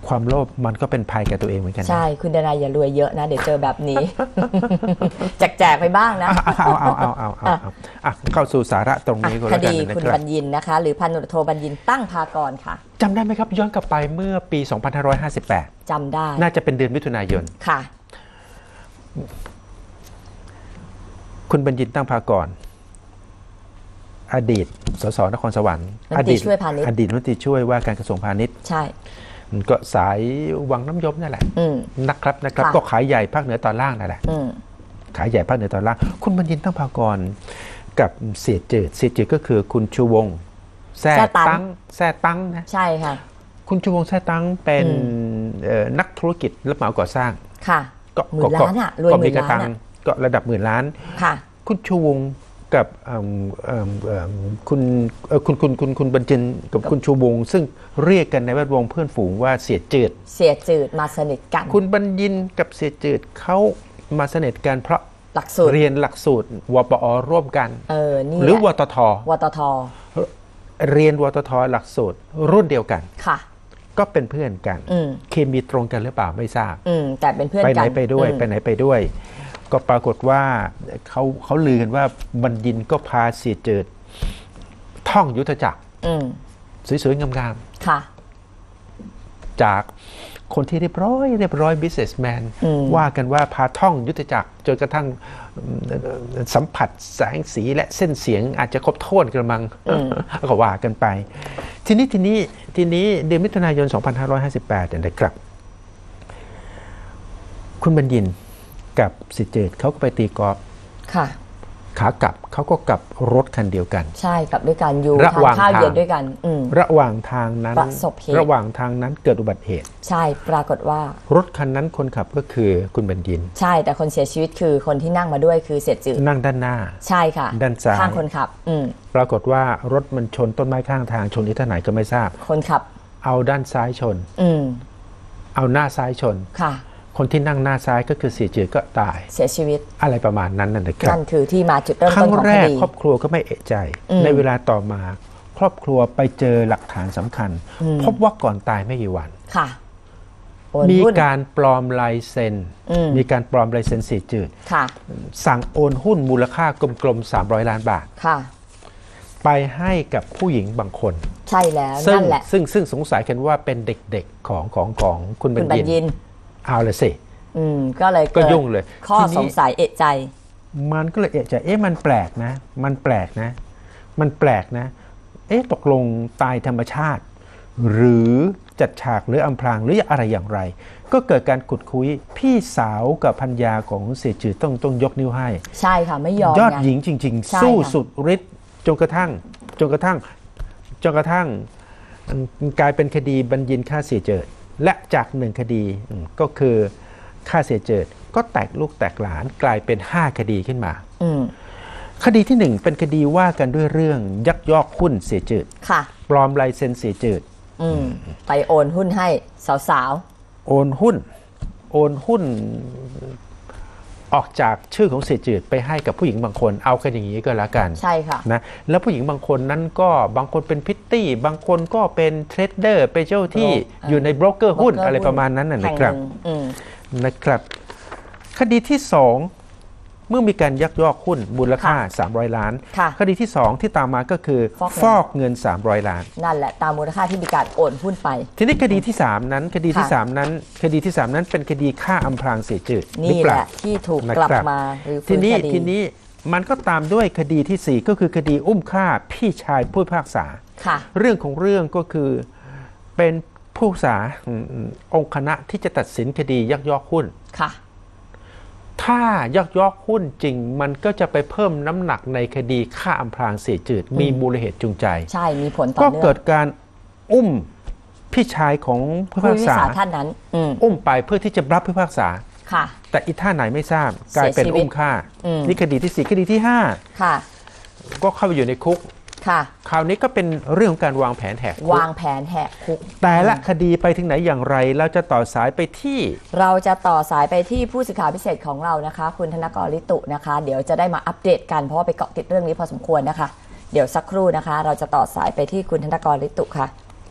ความโลภมันก็เป็นภัยแก่ตัวเองเหมือนกันใช่คุณดนายอย่ารวยเยอะนะเดี๋ยวเจอแบบนี้ แจกไปบ้างนะเอาเข้าสู่สาระตรงนี้ก็คแล้วกันดีนะคุณครับบัญญินนะคะหรือพันตำรวจโทบัญญินตั้งภากรค่ะจำได้ไหมครับย้อนกลับไปเมื่อปี 2558 จำได้น่าจะเป็นเดือนมิถุนายนค่ะคุณบัญญินตั้งภากรอดีตสสนครสวรรค์อดีตรัฐมนตรีช่วยว่าการกระทรวงพาณิชย์ใช่ก็สายวังน้ำยมนั่นแหละนะครับก็ขายใหญ่ภาคเหนือตอนล่างนั่นแหละขายใหญ่ภาคเหนือตอนล่างคุณบัญญินตั้งภากรกับเสียเจิดก็คือคุณชูวงแซ่ตั้งนะใช่ค่ะคุณชูวงแซ่ตั้งเป็นนักธุรกิจรับเหมาก่อสร้างค่ะก็หมื่นล้านอ่ะรวยหมื่นล้านอ่ะก็ระดับหมื่นล้านค่ะคุณชูวงกับคุณบัญญินกับคุณชูวงซึ่งเรียกกันในแวดวงเพื่อนฝูงว่าเสียจืดมาสนิทกันคุณบัญญินกับเสียจืดเขามาสนิทกันเพราะเรียนหลักสูตรวปอร่วมกันหรือวตทเรียนวตทหลักสูตรรุ่นเดียวกันค่ะก็เป็นเพื่อนกันเคมีตรงกันหรือเปล่าไม่ทราบแต่เป็นเพื่อนกันไปไหนไปด้วยก็ปรากฏว่าเขาลือกันว่าบัญญินก็พาเสียเจิดท่องยุทธจักรสวยๆงามๆค่ะจากคนที่เรียบร้อย businessman ว่ากันว่าพาท่องยุทธจักรจนกระทั่งสัมผัสแสงสีและเส้นเสียงอาจจะครบถ้วนกระมังก็ว่ากันไปทีนี้เดือนมิถุนายน 2558เนี่ยนะครับคุณบัญญินกับเสียเจิดเขาก็ไปตีกอล์ฟขากลับเขาก็กลับรถคันเดียวกันใช่กลับด้วยกันอยู่ทานข้าวเย็นด้วยกันระหว่างทางนั้นเกิดอุบัติเหตุใช่ปรากฏว่ารถคันนั้นคนขับก็คือคุณบัญญินใช่แต่คนเสียชีวิตคือคนที่นั่งมาด้วยคือเสียจืดนั่งด้านหน้าใช่ค่ะด้านซ้ายข้างคนขับปรากฏว่ารถมันชนต้นไม้ข้างทางชนที่ท่าไหนก็ไม่ทราบคนขับเอาด้านซ้ายชนเอาหน้าซ้ายชนค่ะคนที่นั่งหน้าซ้ายก็คือเสียจืดก็ตายเสียชีวิตอะไรประมาณนั้นนะครับนั่นคือที่มาจุดเริ่มต้นของคดีครั้งแรกครอบครัวก็ไม่เอะใจในเวลาต่อมาครอบครัวไปเจอหลักฐานสำคัญพบว่าก่อนตายไม่กี่วันค่ะมีการปลอมลายเซ็นเสียจืดสั่งโอนหุ้นมูลค่ากลมๆ300 ล้านบาทไปให้กับผู้หญิงบางคนใช่แล้วนั่นแหละซึ่งสงสัยกันว่าเป็นเด็กๆของคุณบัญญินเอาเลยสิก็เลยก็ยุ่งเลยข้อสงสัยเอะใจมันก็เลยเอะใจมันแปลกนะตกลงตายธรรมชาติหรือจัดฉากหรืออำพรางหรืออะไรอย่างไรก็เกิดการขุดคุยพี่สาวกับภรรยาของเสียจืดต้องยกนิ้วให้ใช่ค่ะไม่ยอมยอดหญิงจริงๆสู้สุดฤทธิ์จนกระทั่งกลายเป็นคดีบัญญินฆ่าเสียจืดและจาก1 คดีก็คือฆ่าเสียเจิดก็แตกลูกแตกหลานกลายเป็น5 คดีขึ้นมาคดีที่1เป็นคดีว่ากันด้วยเรื่องยักยอกหุ้นเสียเจิดปลอมลายเซ็นเสียเจิดไปโอนหุ้นให้สาวๆโอนหุ้นออกจากชื่อของเสียเจิดไปให้กับผู้หญิงบางคนเอากันอย่างนี้ก็แล้วกันใช่ค่ะนะแล้วผู้หญิงบางคนนั้นก็บางคนเป็นพิตตี้บางคนก็เป็นเทรดเดอร์เป็นเจ้าที่อยู่ในโบรกเกอร์หุ้นอะไรประมาณนั้นนะครับคดีที่2เมื่อมีการยักยอกหุ้นมูลค่า300 ล้านคดีที่2ที่ตามมาก็คือฟอกเงิน300 ล้านนั่นแหละตามมูลค่าที่มีการโอนหุ้นไปทีนี้คดีที่3นั้นเป็นคดีฆ่าอำพรางเสียจืดนี่แหละที่ถูกกลับมาหรือทีนี้มันก็ตามด้วยคดีที่4ก็คือคดีอุ้มฆ่าพี่ชายผู้พิพากษาเรื่องของเรื่องก็คือเป็นผู้พิพากษาองค์คณะที่จะตัดสินคดียักยอกหุ้นถ้ายักยอกหุ้นจริงมันก็จะไปเพิ่มน้ำหนักในคดีฆ่าอำพรางเสียจืดมีมูลเหตุจูงใจใช่มีผลต่อเนื่องก็เกิดการอุ้มพี่ชายของผู้พิพากษาท่านนั้นอุ้มไปเพื่อที่จะรับผู้พิพากษาแต่อีท่าไหนไม่ทราบกลายเป็นอุ้มฆ่านี่คดีที่4คดีที่5ก็เข้าไปอยู่ในคุกคราวนี้ก็เป็นเรื่องของการวางแผนแหกคุกแต่ละคดีไปถึงไหนอย่างไรเราจะต่อสายไปที่ผู้สื่อข่าวพิเศษของเรานะคะคุณธนกร ฤตุนะคะเดี๋ยวจะได้มาอัปเดตกันเพราะว่าไปเกาะติดเรื่องนี้พอสมควรนะคะเดี๋ยวสักครู่นะคะเราจะต่อสายไปที่คุณธนกร ฤตุค่ะ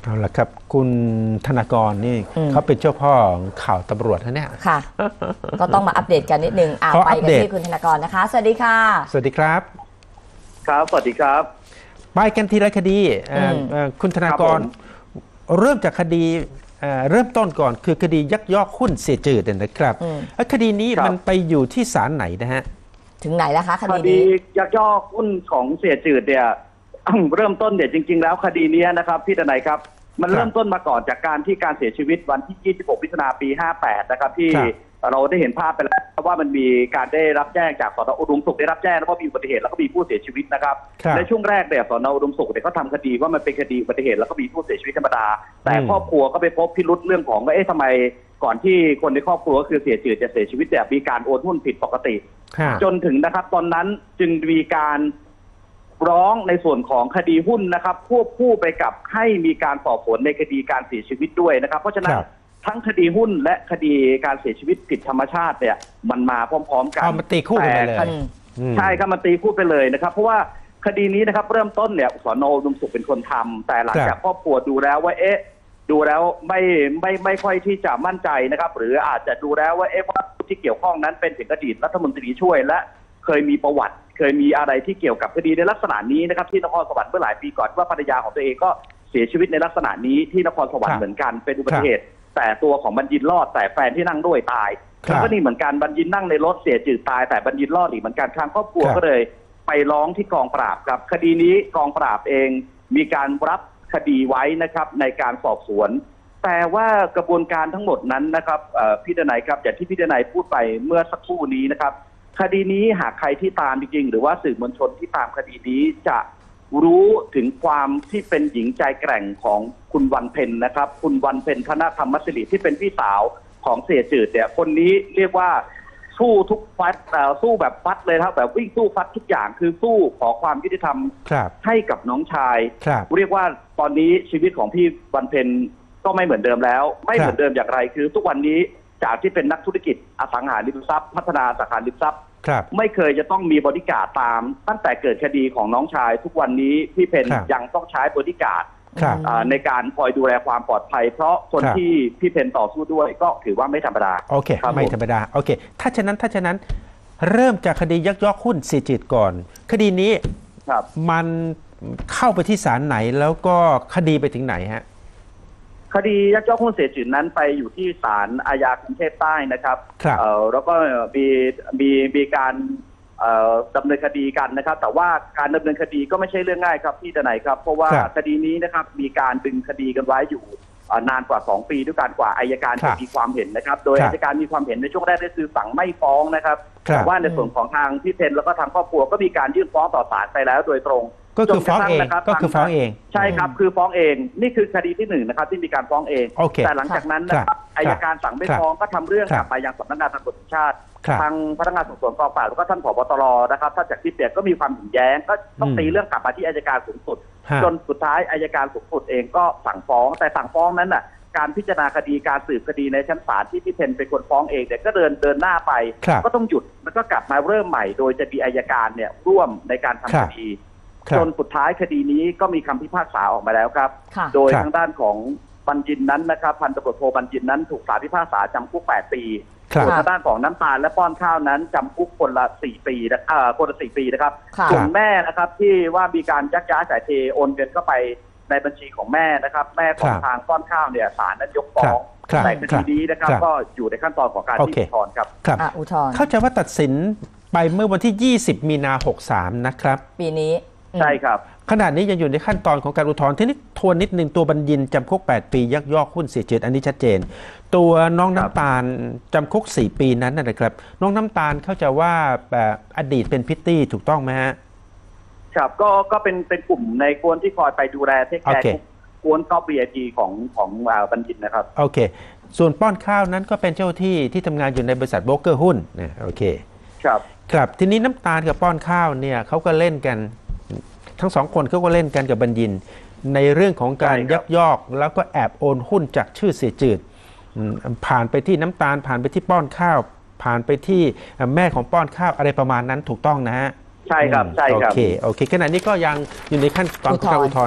เอาละครับคุณธนากรนี่เขาเป็นเจ้าพ่อข่าวตำรวจนะเนี่ยค่ะ ก็ต้องมาอัปเดตกันนิดนึงไปกันที่คุณธนากรนะคะสวัสดีค่ะสวัสดีครับครับสวัสดีครับไปกันทีละคดีคุณธนากรเริ่มจากคดีเริ่มต้นก่อนคือคดียักยอกหุ้นเสียจืดนะครับคดีนี้มันไปอยู่ที่ศาลไหนนะฮะถึงไหนแล้วคะคดีนี้ยักยอกหุ้นของเสียจืดเนี่ยเริ่มต้นเนี่ยจริงๆแล้วคดีนี้นะครับพี่ดนัยครับมันเริ่มต้นมาก่อนจากการที่การเสียชีวิตวันที่26 มิถุนายน ปี 58นะครับที่เราได้เห็นภาพไปแล้วว่ามันมีการได้รับแจ้งจากสน.อุดมสุขได้รับแจ้งว่ามีอุบัติเหตุแล้วก็มีผู้เสียชีวิตนะครับในช่วงแรกเนี่ยสน.อุดมสุขเนี่ยเขาทำคดีว่ามันเป็นคดีอุบัติเหตุแล้วก็มีผู้เสียชีวิตธรรมดาแต่ครอบครัวก็ไปพบพิรุธเรื่องของว่าทำไมก่อนที่คนในครอบครัวก็คือเสียจืดจะเสียชีวิตเนี่ยมีการโอนหุ้นผิดปกติจนถึงนะครับตอนนั้นจึงมีการร้องในส่วนของคดีหุ้นนะครับควบคู่ไปกับให้มีการสอบสวนในคดีการเสียชีวิตด้วยนะครับเพราะฉะนั้นทั้งคดีหุ้นและคดีการเสียชีวิตผิดธรรมชาติเนี่ยมันมาพร้อมๆกันมันตีคู่ไปเลยใช่ครับมันตีคู่ไปเลยนะครับเพราะว่าคดีนี้นะครับเริ่มต้นเนี่ยสน.อุดมสุขเป็นคนทำแต่หลังจากครอบครัวดูแล้วว่าดูแล้วไม่ค่อยที่จะมั่นใจนะครับหรืออาจจะดูแล้วว่าว่าที่เกี่ยวข้องนั้นเป็นถึงอดีตรัฐมนตรีช่วยและเคยมีประวัติเคยมีอะไรที่เกี่ยวกับคดีในลักษณะนี้นะครับที่นครสวรรค์เมื่อหลายปีก่อนว่าภรรยาของตัวเองก็เสียชีวิตในลักษณะนี้ที่นครสวรรค์เหมือนกันเป็นอุบัติเหตุแต่ตัวของบัญญินรอดแต่แฟนที่นั่งด้วยตายแล้วก็นี่เหมือนกันบัญญินนั่งในรถเสียจืดตายแต่บัญญินรอดอีกเหมือนกันทางครอบครัวก็เลยไปร้องที่กองปราบครับคดีนี้กองปราบเองมีการรับคดีไว้นะครับในการสอบสวนแต่ว่ากระบวนการทั้งหมดนั้นนะครับพี่ดนัยครับอย่างที่พี่ดนัยพูดไปเมื่อสักครู่นี้นะครับคดีนี้หากใครที่ตามจริงๆหรือว่าสื่อมวลชนที่ตามคดีนี้จะรู้ถึงความที่เป็นหญิงใจแกร่งของคุณวันเพ็ญนะครับคุณวันเพ็ญธนธรรมศิริที่เป็นพี่สาวของเสียจืดเนี่ยคนนี้เรียกว่าสู้ทุกฟัดสู้แบบฟัดเลยครับแบบวิ่งสู้ฟัดทุกอย่างคือสู้ขอความยุติธรรมให้กับน้องชายเรียกว่าตอนนี้ชีวิตของพี่วันเพ็ญก็ไม่เหมือนเดิมแล้วไม่เหมือนเดิมอย่างไรคือทุกวันนี้จากที่เป็นนักธุรกิจอสังหาริมทรัพย์พัฒนาอสังหาริมทรัพย์ไม่เคยจะต้องมีบริการตามตั้งแต่เกิดคดีของน้องชายทุกวันนี้พี่เพนยังต้องใช้บริการในการคอยดูแลความปลอดภัยเพราะคนที่พี่เพนต่อสู้ด้วยก็ถือว่าไม่ธรรมดาโอเคไม่ธรรมดาโอเคถ้าฉะนั้นเริ่มจากคดียักยอกหุ้นเสียจืดก่อนคดีนี้มันเข้าไปที่ศาลไหนแล้วก็คดีไปถึงไหนฮะคดียักยอกหุ้นเสียจืดนั้นไปอยู่ที่ศาลอาญากรุงเทพใต้นะครับแล้วก็มีการดำเนินคดีกันนะครับแต่ว่าการดำเนินคดีก็ไม่ใช่เรื่องง่ายครับพี่ดนัยครับเพราะว่าคดีนี้นะครับมีการดึงคดีกันไว้อยู่นานกว่า2 ปีด้วยกันกว่าอัยการจะมีความเห็นนะครับโดยอัยการมีความเห็นในช่วงแรกก็คือสั่งไม่ฟ้องนะครับแต่ว่าในส่วนของทางพี่เพนแล้วก็ทางครอบครัวก็มีการยื่นฟ้องต่อศาลไปแล้วโดยตรงก็คือฟ้องเองก็คือฟ้องเองใช่ครับคือฟ้องเองนี่คือคดีที่1นะครับที่มีการฟ้องเองแต่หลังจากนั้นนะครับอัยการสั่งไม่ฟ้องก็ทำเรื่องกลับไปยังสำนักงานตำรวจแห่งชาติทางพนักงานสอบสวนกองปราบแล้วก็ท่านผบ.ตร.นะครับท่านจากที่เปียกก็มีความเห็นแย้งก็ต้องตีเรื่องกลับมาที่อัยการสูงสุดจนสุดท้ายอัยการสูงสุดเองก็สั่งฟ้องแต่สั่งฟ้องนั้นน่ะการพิจารณาคดีการสืบคดีในชั้นศาลที่พี่เพนเป็นคนฟ้องเองเนี่ยก็เดินหน้าไปก็ต้องหยุดแล้วก็กลับมาเริ่มใหม่โดยจะมีอัยการเนี่ยร่วมในการทำคดีจนสุดท้ายคดีนี้ก็มีคำพิพากษาออกมาแล้วครับโดยทางด้านของบัญญินนั้นนะครับพันตำรวจโทบัญญินนั้นถูกศาลพิพากษาจำคุก8 ปีส่วนทางด้านของน้ำตาลและป้อนข้าวนั้นจำคุกคนละ4 ปีคนละ4 ปีนะครับส่วนแม่นะครับที่ว่ามีการยักย้ายถ่ายเทโอนเงินเข้าไปในบัญชีของแม่นะครับแม่ของทางป้อนข้าวเนี่ยศาลนั้นยกฟ้องแต่คดีนี้นะครับก็อยู่ในขั้นตอนของการอุทธรณ์ครับอุทธรณ์เข้าใจว่าตัดสินไปเมื่อวันที่20 มีนาคม 63นะครับปีนี้ใช่ครับขณะนี้ยังอยู่ในขั้นตอนของการอุทธรณ์ทีนี้ทวนนิดนึงตัวบัญญินจำคุก8 ปียักยอกหุ้นเสียจืดอันนี้ชัดเจนตัวน้องน้ำตาลจำคุก4 ปีนั้นนะครับน้องน้ำตาลเข้าใจว่าอดีตเป็นพิตตี้ถูกต้องไหมฮะครับก็เป็นกลุ่มในกวนที่คอยไปดูแลเทคแคร์กวนก็ VIP ของบัญญินนะครับโอเคส่วนป้อนข้าวนั้นก็เป็นเจ้าที่ทำงานอยู่ในบริษัทโบรกเกอร์หุ้นนะโอเคครับทีนี้น้ำตาลกับป้อนข้าวเนี่ยเขาก็เล่นกันทั้ง2 คนเขาก็เล่นกันกับบัญญินในเรื่องของการยักยอกแล้วก็แอบโอนหุ้นจากชื่อเสียจืดผ่านไปที่น้ำตาลผ่านไปที่ป้อนข้าวผ่านไปที่แม่ของป้อนข้าวอะไรประมาณนั้นถูกต้องนะฮะใช่ครับโอเคขณะนี้ก็ยังอยู่ในขั้นตอนการอุทธรณ์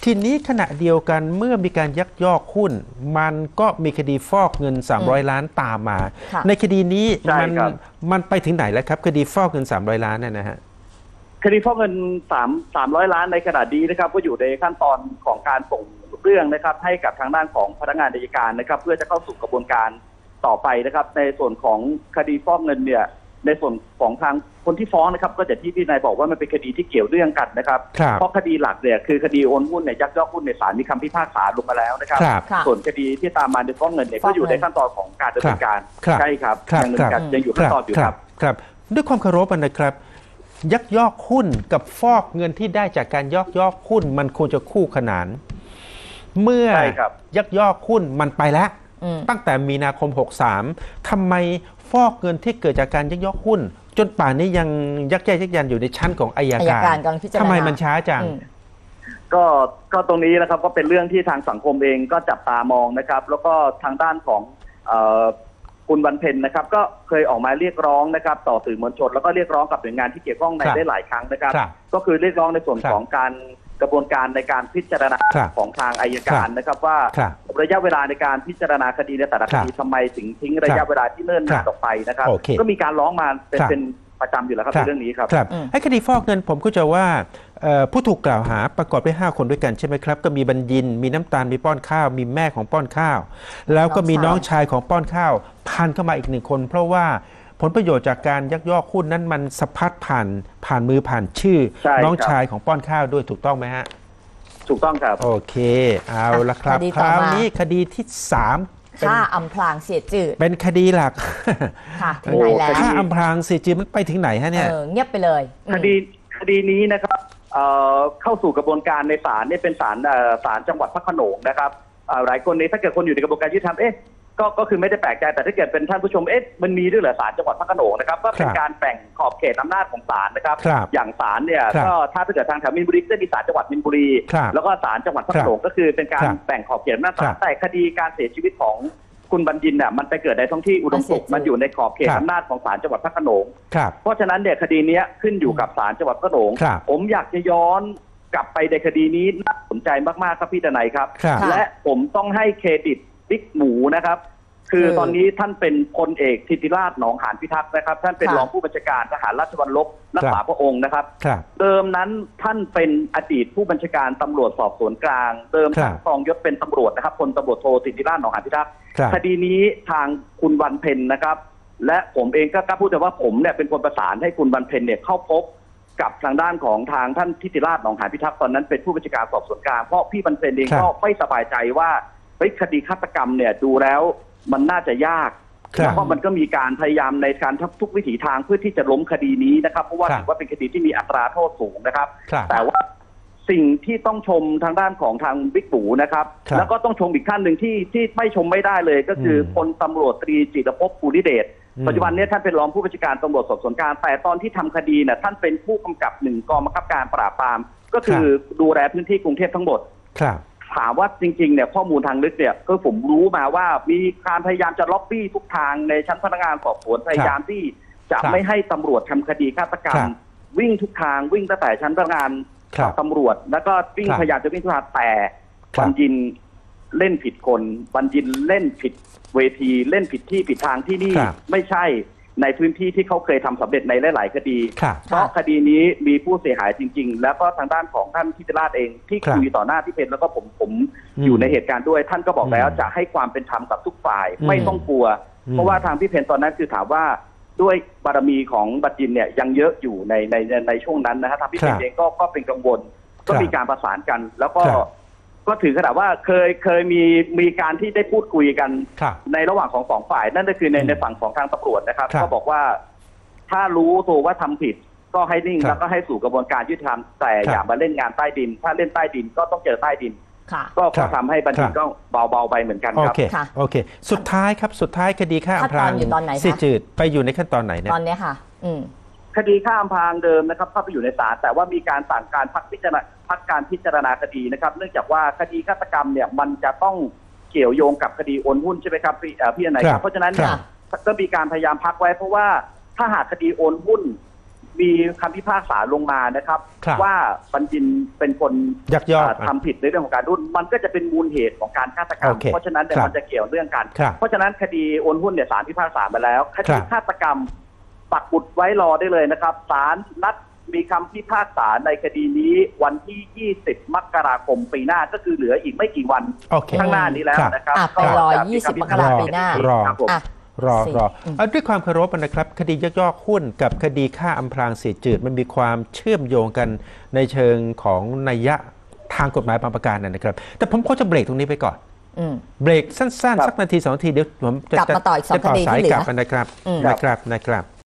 ทีนี้ขณะเดียวกันเมื่อมีการยักยอกหุ้นมันก็มีคดีฟอกเงิน300ล้านตามมาในคดีนี้มันไปถึงไหนแล้วครับคดีฟอกเงิน300ล้านนะฮะคดีฟอกเงิน300 ล้านในขณะนี้นะครับก็อยู่ในขั้นตอนของการส่งเรื่องนะครับให้กับทางด้านของพนักงานอัยการนะครับเพื่อจะเข้าสู่กระบวนการต่อไปนะครับในส่วนของคดีฟอกเงินเนี่ยในส่วนของทางคนที่ฟ้องนะครับก็จะที่พี่นายบอกว่ามันเป็นคดีที่เกี่ยวเรื่องกันนะครับเพราะคดีหลักเนี่ยคือคดีโอนหุ้นเนี่ยยักยอกหุ้นในศาลมีคำพิพากษาลงมาแล้วนะครับส่วนคดีที่ตามมาในฟอกเงินเนี่ยก็อยู่ในขั้นตอนของการดำเนินการใช่ครับยังอยู่ขั้นตอนอยู่ครับครับด้วยความเคารพนะครับยักยอกหุ้นกับฟอกเงินที่ได้จากการยักยอกหุ้นมันควรจะคู่ขนานเมื่อยักยอกหุ้นมันไปแล้วตั้งแต่มีนาคม63ทำไมฟอกเงินที่เกิดจากการยักยอกหุ้นจนป่านนี้ยังยักแย่ยักยันอยู่ในชั้นของอัยการทำไมมันช้าจังก็ตรงนี้นะครับก็เป็นเรื่องที่ทางสังคมเองก็จับตามองนะครับแล้วก็ทางด้านของคุณวันเพ็ญนะครับก็เคยออกมาเรียกร้องนะครับต่อสื่อมวลชนแล้วก็เรียกร้องกับหน่วยงานที่เกี่ยวข้องในได้หลายครั้งนะครับก็คือเรียกร้องในส่วนของการกระบวนการในการพิจารณาของทางอัยการนะครับว่าระยะเวลาในการพิจารณาคดีในแต่ละคดีทำไมถึงทิ้งระยะเวลาที่เนิ่นนานออกไปนะครับก็มีการร้องมาเป็นประจำอยู่แล้วครับในเรื่องนี้ครับให้คดีฟอกเงินผมก็จะว่าผู้ถูกกล่าวหาประกอบด้วย5 คนด้วยกันใช่ไหมครับก็มีบัญญินมีน้ำตาลมีป้อนข้าวมีแม่ของป้อนข้าวแล้วก็มีน้องชายของป้อนข้าวพันเข้ามาอีก1 คนเพราะว่าผลประโยชน์จากการยักยอกหุ้นนั้นมันสะพัดผ่านมือผ่านชื่อน้องชายของป้อนข้าวด้วยถูกต้องไหมฮะถูกต้องครับโอเคเอาละครับคราวนี้คดีที่3 ฆ่าอำพรางเสียจืดเป็นคดีหลักค่ะถึงไหนแล้วฆ่าอำพรางเสียจืดมันไปถึงไหนฮะเนี่ยเงียบไปเลยคดีนี้นะครับเข้าสู่กระบวนการในศาลเนี่ยเป็นศาลจังหวัดพระโขนงนะครับหลายคนนี้ถ้าเกิดคนอยู่ในกระบวนการยุติธรรมก็คือไม่ได้แปลกใจแต่ถ้าเกิดเป็นท่านผู้ชมมันมีด้วยเหรอศาลจังหวัดพระโขนงนะครับก็เป็นการแบ่งขอบเขตอำนาจของศาลนะครับอย่างศาลเนี่ยก็ถ้าเกิดทางแถวมินบุรีก็จะมีศาลจังหวัดมินบุรีแล้วก็ศาลจังหวัดพระโขนงก็คือเป็นการแบ่งขอบเขตอำนาจศาลแต่คดีการเสียชีวิตของคุณบัญญินเนี่ยมันไปเกิดในท้องที่อุดมสุขมันอยู่ในขอบเขตอำนาจของศาลจังหวัดพระโขนงเพราะฉะนั้นเนี่ยคดีนี้ขึ้นอยู่กับศาลจังหวัดพระโขนงผมอยากจะย้อนกลับไปในคดีนี้น่าสนใจมากๆครับพี่ดนัยครับและผมต้องให้เครดิตบิ๊กหมูนะครับคือตอนนี้ท่านเป็นพลเอกธิติราชหนองหานพิทักษ์นะครับท่านเป็นรองผู้บัญชาการทหารราชวัลลบรักษาพระองค์นะครับเดิมนั้นท่านเป็นอดีตผู้บัญชาการตำรวจสอบสวนกลางเดิมท่านครองยศเป็นตำรวจนะครับพลตำรวจโทธิติราชหนองหานพิทักษ์คดีนี้ทางคุณวันเพ็ญนะครับและผมเองก็กล้าพูดแต่ว่าผมเนี่ยเป็นคนประสานให้คุณวันเพ็ญเนี่ยเข้าพบกับทางด้านของทางท่านธิติราชหนองหานพิทักษ์ตอนนั้นเป็นผู้บัญชาการสอบสวนกลางเพราะพี่วันเพ็ญเองก็ไม่สบายใจว่าคดีฆาตกรรมเนี่ยดูแล้วมันน่าจะยากเพราะมันก็มีการพยายามในการทุกวิถีทางเพื่อที่จะล้มคดีนี้นะครับเพราะว่าถือว่าเป็นคดีที่มีอัตราโทษสูงนะครับแต่ว่าสิ่งที่ต้องชมทางด้านของทางบิ๊กปู่นะครับแล้วก็ต้องชมอีกท่านหนึ่งที่ไม่ชมไม่ได้เลยก็คือพลตำรวจตรีจิตรภพภูริเดชปัจจุบันนี้ท่านเป็นรองผู้บัญชาการตำรวจสอบสวนกลางแต่ตอนที่ทำคดีเนี่ยท่านเป็นผู้กำกับ1 กองบังคับการปราบปรามก็คือดูแลพื้นที่กรุงเทพทั้งหมดถามว่าจริงๆเนี่ยข้อมูลทางลึกเนี่ยก็ผมรู้มาว่ามีการพยายามจะล็อบบี้ทุกทางในชั้นพนักงานสอบสวนพยายามที่จะไม่ให้ตำรวจทำคดีฆาตกรรมวิ่งทุกทางวิ่งตั้งแต่ชั้นพนักงานตำรวจแล้วก็วิ่งพยายามจะวิ่งทุกทางแต่บัญญินเล่นผิดคนบัญญินเล่นผิดเวทีเล่นผิดที่ผิดทางที่นี่ไม่ใช่ในพื้นที่ที่เขาเคยทำสำเร็จในหลายๆคดีเพราะคดีนี้มีผู้เสียหายจริงๆแล้วก็ทางด้านของท่านธิติราชเองที่คุยต่อหน้าพี่เพญแล้วก็ผมอยู่ในเหตุการณ์ด้วยท่านก็บอกแล้วจะให้ความเป็นธรรมกับทุกฝ่ายไม่ต้องกลัวเพราะว่าทางพี่เพญตอนนั้นคือถามว่าด้วยบารมีของบัญญินเนี่ยยังเยอะอยู่ในช่วงนั้นนะครับทางพี่เพญเองก็เป็นกังวลก็มีการประสานกันแล้วก็ถือขนาดว่าเคยมีการที่ได้พูดคุยกันในระหว่างของ2 ฝ่ายนั่นก็คือในฝั่งของทางตำรวจนะครับก็บอกว่าถ้ารู้ตัวว่าทำผิดก็ให้นิ่งแล้วก็ให้สู่กระบวนการยุติธรรมแต่อย่ามาเล่นงานใต้ดินถ้าเล่นใต้ดินก็ต้องเจอใต้ดินก็ทำให้บัญชีก็เบาๆไปเหมือนกันครับโอเคสุดท้ายครับสุดท้ายคดีฆ่าอำพรางเสียจืดไปอยู่ในขั้นตอนไหนเนี่ยตอนนี้ค่ะคดีฆ่าอำพรางเดิมนะครับเข้าไปอยู่ในศาลแต่ว่ามีการสั่งการพักการพิจารณาคดีนะครับเนื่องจากว่าคดีฆาตกรรมเนี่ยมันจะต้องเกี่ยวโยงกับคดีโอนหุ้นใช่ไหมครับพี่นายครับเพราะฉะนั้นก็มีการพยายามพักไว้เพราะว่าถ้าหากคดีโอนหุ้นมีคำพิพากษาลงมานะครับ ว่าบัญญินเป็นคนยักยอกทำผิดในเรื่องของการหุ้นมันก็จะเป็นมูลเหตุของการฆาตกรรม เพราะฉะนั้นเนี่ยมันจะเกี่ยวเรื่องกัน เพราะฉะนั้นคดีโอนหุ้นเนี่ยศาลพิพากษามาแล้วคดีฆาตกรรมปักหมุดไว้รอได้เลยนะครับศาลนัดมีคำพิพากษาในคดีนี้วันที่ 20 มกราคมปีหน้าก็คือเหลืออีกไม่กี่วันข้างหน้านี้แล้วนะครับไปรอ 20 มกราคมปีหน้ารอด้วยความเคารพนะครับคดียักยอกหุ้นกับคดีฆ่าอำพรางเสียจืดมันมีความเชื่อมโยงกันในเชิงของนัยยะทางกฎหมายบางประการนะครับแต่ผมก็จะเบรกตรงนี้ไปก่อนเบรกสั้นๆสักนาที2 นาทีเดี๋ยวผมจะกลับมาต่ออีก2 คดีที่เหลือนะครับ